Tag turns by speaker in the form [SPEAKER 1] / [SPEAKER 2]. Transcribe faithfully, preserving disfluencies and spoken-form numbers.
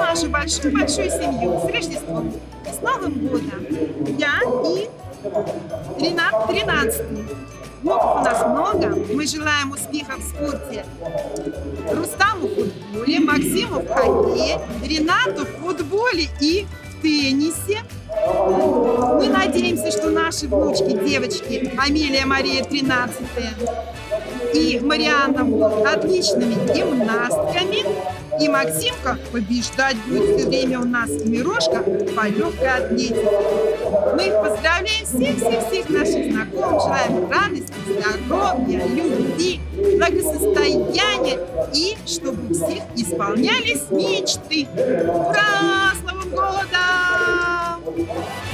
[SPEAKER 1] нашу большую-большую семью с Рождеством, с Новым годом. Я и Ренат тринадцатый. Внуков у нас много. Мы желаем успехов в спорте. Рустаму в футболе, Максиму в хоккее, Ренату в футболе и в теннисе. Мы надеемся, что наши внучки, девочки, Амелия Мария тринадцатая и Марианна будут отличными гимнастками. И Максимка побеждать будет все время у нас, и Мирошка по легкой атлетике. Мы их поздравляем всех-всех-всех наших знакомых, желаем радости, здоровья, любви, благосостояния и чтобы у всех исполнялись мечты. Ура! С Новым годом!